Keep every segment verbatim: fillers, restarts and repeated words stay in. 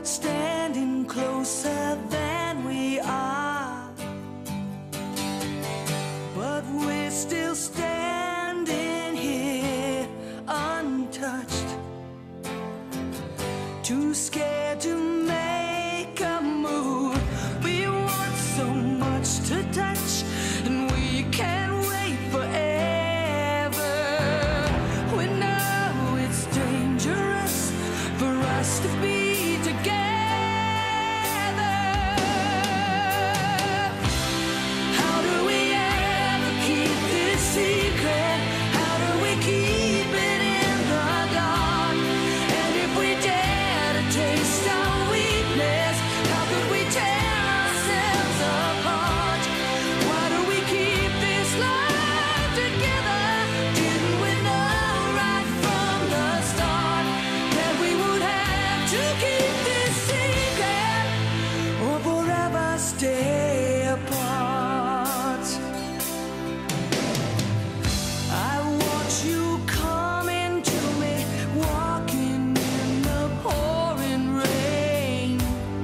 standing closer than we are, but we're still standing here untouched, too scared to make a move. We want so much to touch, and we can't wait forever. We know it's dangerous for us to be together. How do we ever keep this secret? How do we keep it in the dark? And if we dare to taste our weakness, how could we tear ourselves apart? Why do we keep this life together? Didn't we know right from the start that we would have to keep this secret or forever stay apart? I watch you coming to me, walking in the pouring rain.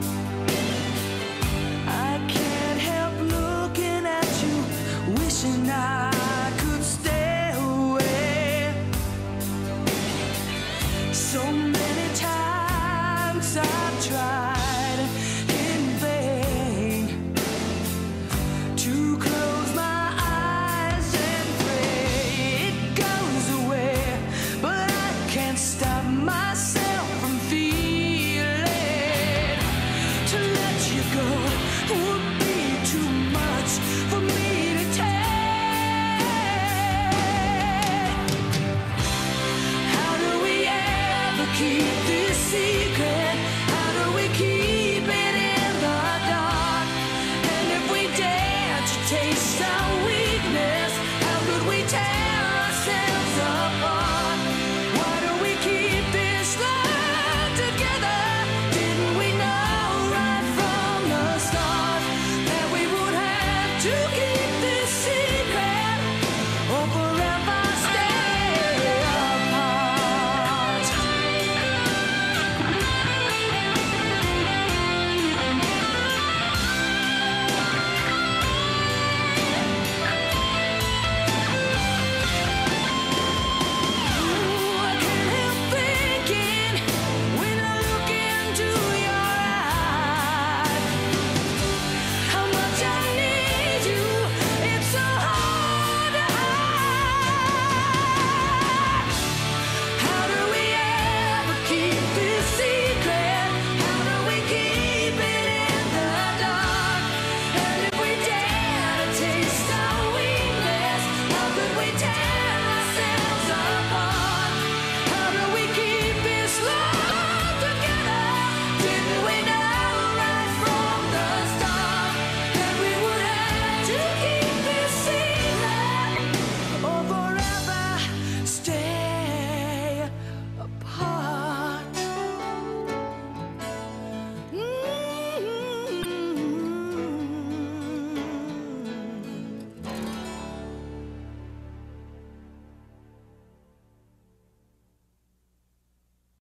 I can't help looking at you, wishing I could stay away. So many times I've tried